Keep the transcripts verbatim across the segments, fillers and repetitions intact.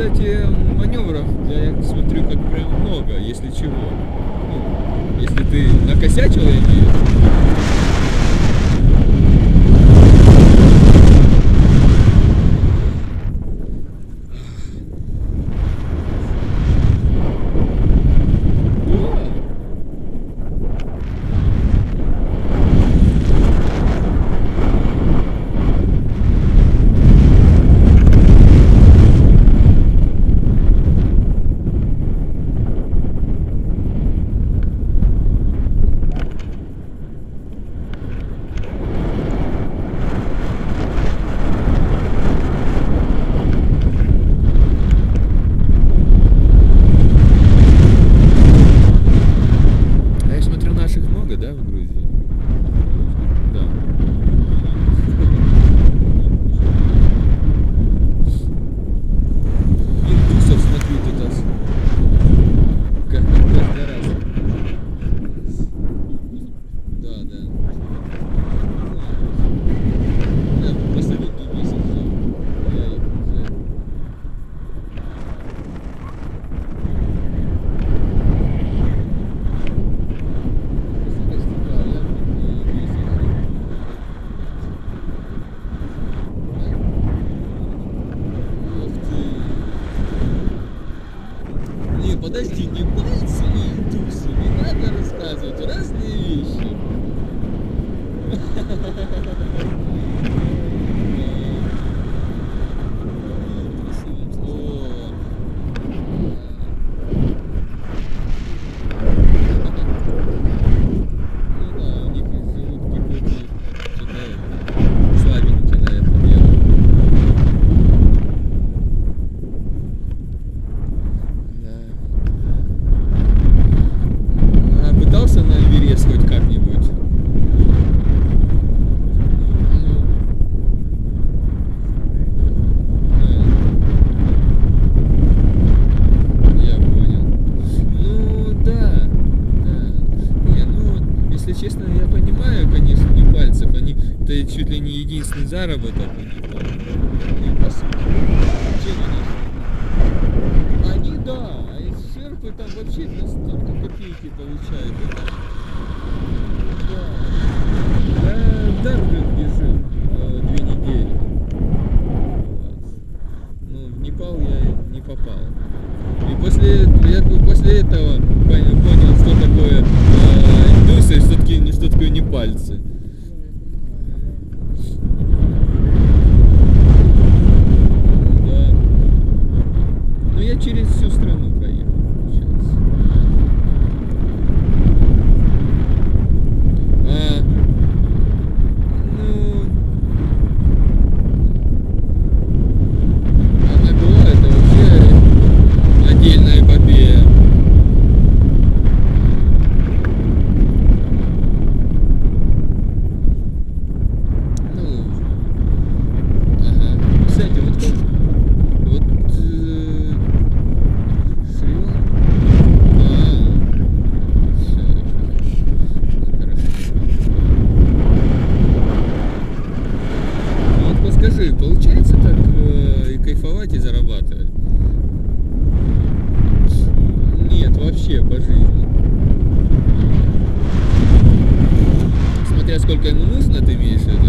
кстати, маневров, я смотрю, как прям много, если чего. Ну, если ты накосячил, я имею в виду. Да, в Грузии? Да. Индусов смотрю тут аж. Как каждый раз. Да, да. Я последний месяц жил. Я их уже... Подожди, не пальцы и индусы, не надо рассказывать разные вещи. Красивым словом. Ну да, у них желудки хоть что-то слабенькие на это дело. Пытался на Эверест хоть как-нибудь? Я понял. Ну да, да. Не, ну, если честно, я понимаю, конечно, не пальцев. Они, это чуть ли не единственный заработок у них там. Ну, по сути. Чем они? Они, да, а из серпы там вообще настолько копейки получают. Это... Да. Я в Дарбинге жил э, две недели. Вот. Ну, в Непал я не попал. И после, я после этого понял, что такое э, индусы, что такое, что такое непальцы. Да. Ну, я через всю страну проехал. А, ну, она была, это вообще отдельная эпопея. Ну, ага. Кстати, вот как, вот э, Шри-Ланка. А, все, хорошо. Ну вот подскажи, получается так э, и кайфовать, и зарабатывать? Нет, вообще по жизни. Смотря сколько ему нужно, ты имеешь в виду?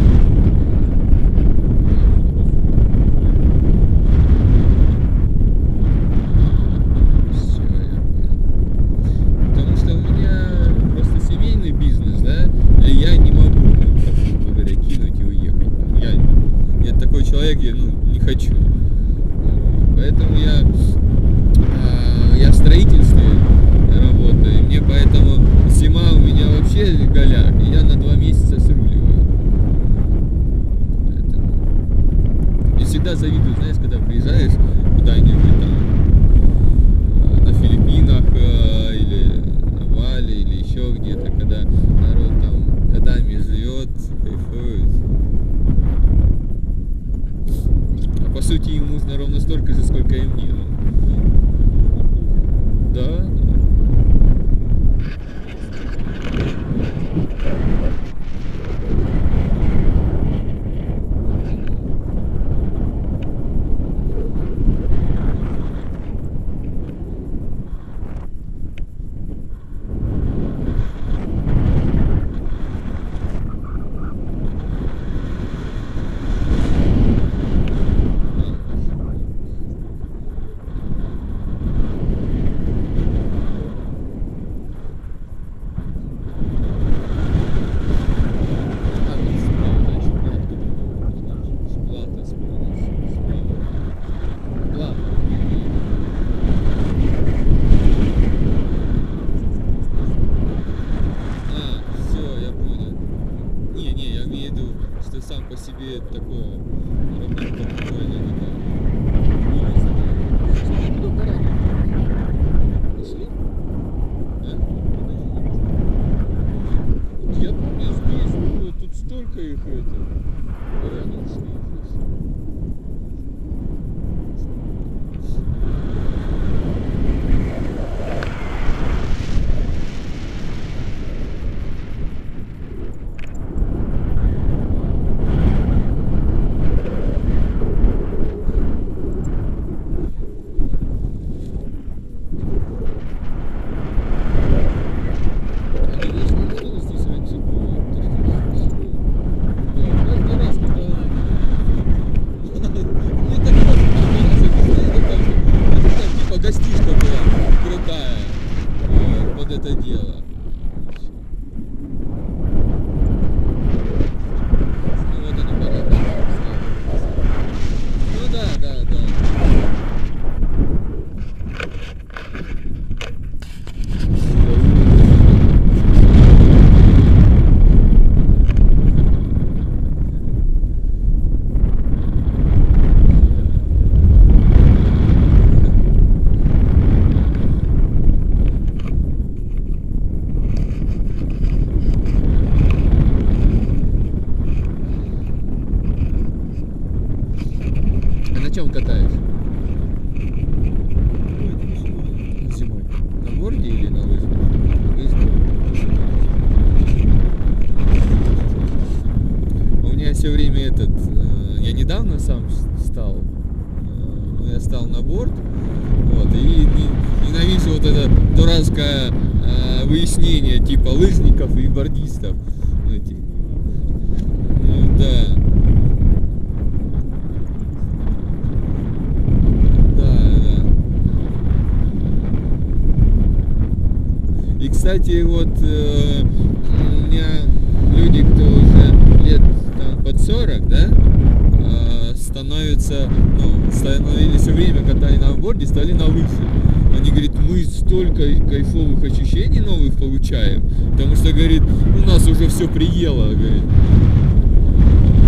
Все, я понял. Потому что у меня просто семейный бизнес, да, и я не могу, ну, так, грубо говоря, кинуть и уехать. Я, я такой человек, я, ну, не хочу. Поэтому я, а, я в строительстве работаю, и мне поэтому зима у меня вообще голяк, и я на два месяца сруливаю. Поэтому... И всегда завидую, знаешь, когда приезжаешь куда-нибудь там на Филиппинах или на Бали или еще где-то, когда народ там годами живет, кайфует. А по сути им нужно ровно столько же, сколько и мне. Да, да. это такое робить такое, не знаю. Куда пора? Нашли? Да? Я помню, здесь было, тут столько их это. Куда они ушли здесь? Гостишка была крутая э, под это дело. Ну вот они пора. Ну да, да, да. На чем катаешь? Зимой. На борде или на лыжах? Лыжах. У меня все время этот... Э, я недавно сам стал. Э, я стал на борд. Вот, и не, ненавижу вот это дурацкое э, выяснение типа лыжников и бордистов. Эти. Ну, да. И, кстати, вот э, у меня люди, кто уже лет там, под сорок, да, э, становятся, ну, становились все время, катали на борде, стали на лыжи. Они говорят, мы столько кайфовых ощущений новых получаем, потому что, говорит, у нас уже все приело, говорит.